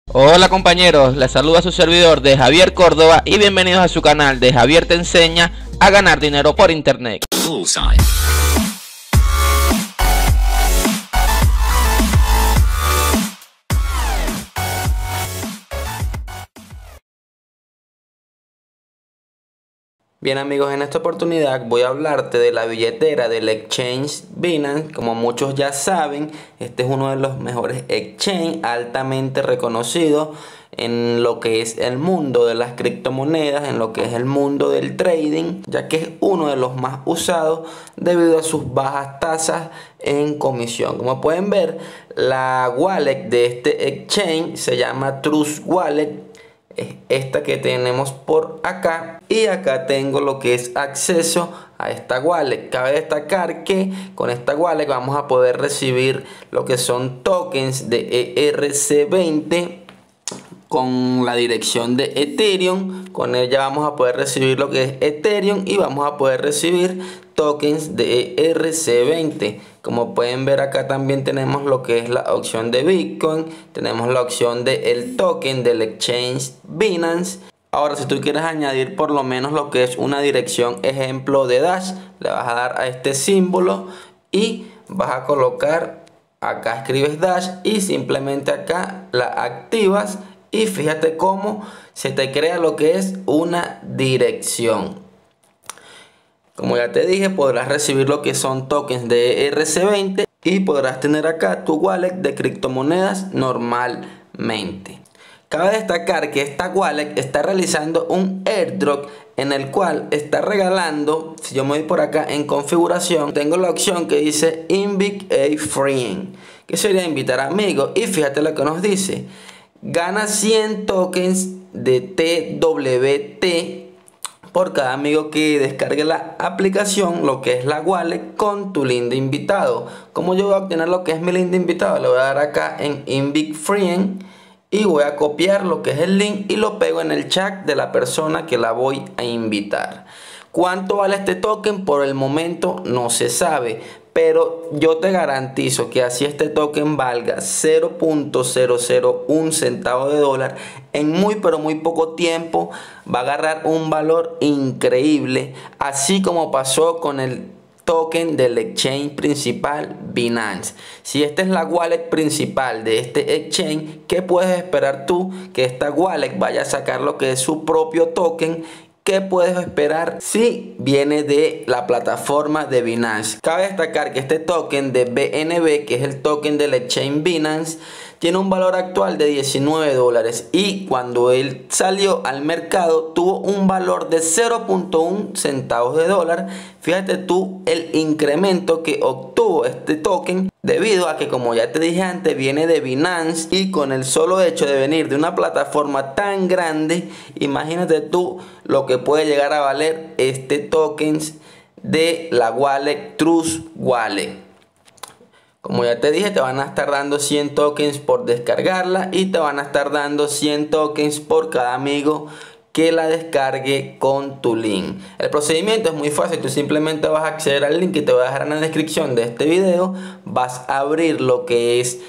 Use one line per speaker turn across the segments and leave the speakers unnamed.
Hola compañeros, les saluda su servidor de Javier Córdoba y bienvenidos a su canal de Javier te enseña a ganar dinero por internet. Bien amigos, en esta oportunidad voy a hablarte de la billetera del exchange Binance. Como muchos ya saben, este es uno de los mejores exchange altamente reconocidos en lo que es el mundo de las criptomonedas, en lo que es el mundo del trading, ya que es uno de los más usados debido a sus bajas tasas en comisión. Como pueden ver, la wallet de este exchange se llama Trust Wallet. Es esta que tenemos por acá, y acá tengo lo que es acceso a esta wallet. Cabe destacar que con esta wallet vamos a poder recibir lo que son tokens de ERC20 con la dirección de Ethereum. Con ella vamos a poder recibir lo que es Ethereum y vamos a poder recibir tokens de ERC20. Como pueden ver, acá también tenemos lo que es la opción de Bitcoin, tenemos la opción de el token del exchange Binance. Ahora, si tú quieres añadir por lo menos lo que es una dirección ejemplo de Dash, le vas a dar a este símbolo y vas a colocar acá, escribes Dash y simplemente acá la activas. Y fíjate cómo se te crea lo que es una dirección. Como ya te dije, podrás recibir lo que son tokens de ERC20 y podrás tener acá tu wallet de criptomonedas normalmente. Cabe destacar que esta wallet está realizando un airdrop en el cual está regalando, si yo me voy por acá en configuración, tengo la opción que dice Invite a Friend, que sería invitar amigos, y fíjate lo que nos dice. Gana 100 tokens de TWT por cada amigo que descargue la aplicación, lo que es la wallet, con tu link de invitado. Como yo voy a obtener lo que es mi link de invitado, le voy a dar acá en Invite Friend y voy a copiar lo que es el link y lo pego en el chat de la persona que la voy a invitar. ¿Cuánto vale este token? Por el momento no se sabe, pero yo te garantizo que así este token valga 0.001 centavo de dólar, en muy pero muy poco tiempo va a agarrar un valor increíble, así como pasó con el token del exchange principal Binance. Si esta es la wallet principal de este exchange, ¿qué puedes esperar tú? Que esta wallet vaya a sacar lo que es su propio token. ¿Qué puedes esperar si viene de la plataforma de Binance? Cabe destacar que este token de BNB, que es el token del exchange Binance, tiene un valor actual de 19 dólares y cuando él salió al mercado tuvo un valor de 0.1 centavos de dólar. Fíjate tú el incremento que obtuvo este token debido a que, como ya te dije antes, viene de Binance, y con el solo hecho de venir de una plataforma tan grande, imagínate tú lo que puede llegar a valer este token de la wallet Trust Wallet. Como ya te dije, te van a estar dando 100 tokens por descargarla y te van a estar dando 100 tokens por cada amigo que la descargue con tu link. El procedimiento es muy fácil. Tú simplemente vas a acceder al link que te voy a dejar en la descripción de este video. Vas a abrir lo que es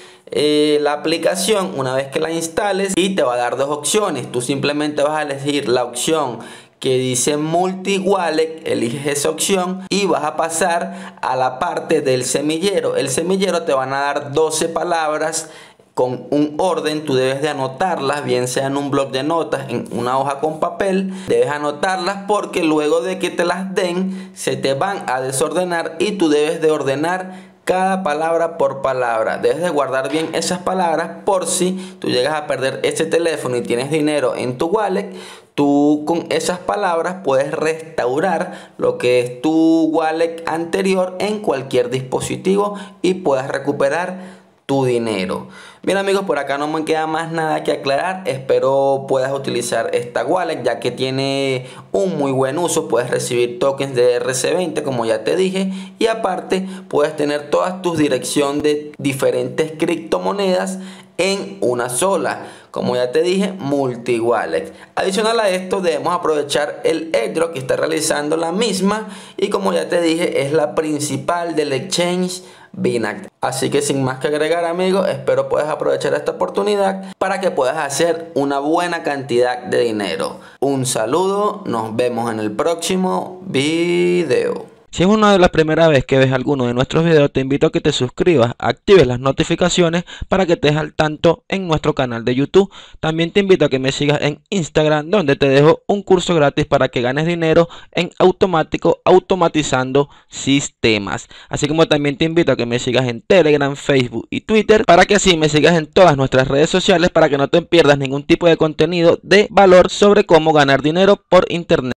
la aplicación una vez que la instales y te va a dar dos opciones. Tú simplemente vas a elegir la opción que dice multi wallet, eliges esa opción y vas a pasar a la parte del semillero. El semillero te van a dar 12 palabras con un orden. Tú debes de anotarlas, bien sea en un bloc de notas, en una hoja con papel. Debes anotarlas porque luego de que te las den se te van a desordenar y tú debes de ordenar cada palabra por palabra. Debes de guardar bien esas palabras por si tú llegas a perder ese teléfono y tienes dinero en tu wallet. Tú con esas palabras puedes restaurar lo que es tu wallet anterior en cualquier dispositivo y puedes recuperar tu dinero. Bien amigos, por acá no me queda más nada que aclarar. Espero puedas utilizar esta wallet ya que tiene un muy buen uso. Puedes recibir tokens de ERC20 como ya te dije, y aparte puedes tener todas tus direcciones de diferentes criptomonedas en una sola. Como ya te dije, multi wallet. Adicional a esto, debemos aprovechar el airdrop que está realizando la misma, y como ya te dije, es la principal del exchange Binance. Así que sin más que agregar, amigos, espero puedas aprovechar esta oportunidad para que puedas hacer una buena cantidad de dinero. Un saludo, nos vemos en el próximo video.
Si es una de las primeras veces que ves alguno de nuestros videos, te invito a que te suscribas, actives las notificaciones para que estés al tanto en nuestro canal de YouTube. También te invito a que me sigas en Instagram, donde te dejo un curso gratis para que ganes dinero en automático, automatizando sistemas. Así como también te invito a que me sigas en Telegram, Facebook y Twitter, para que así me sigas en todas nuestras redes sociales para que no te pierdas ningún tipo de contenido de valor sobre cómo ganar dinero por internet.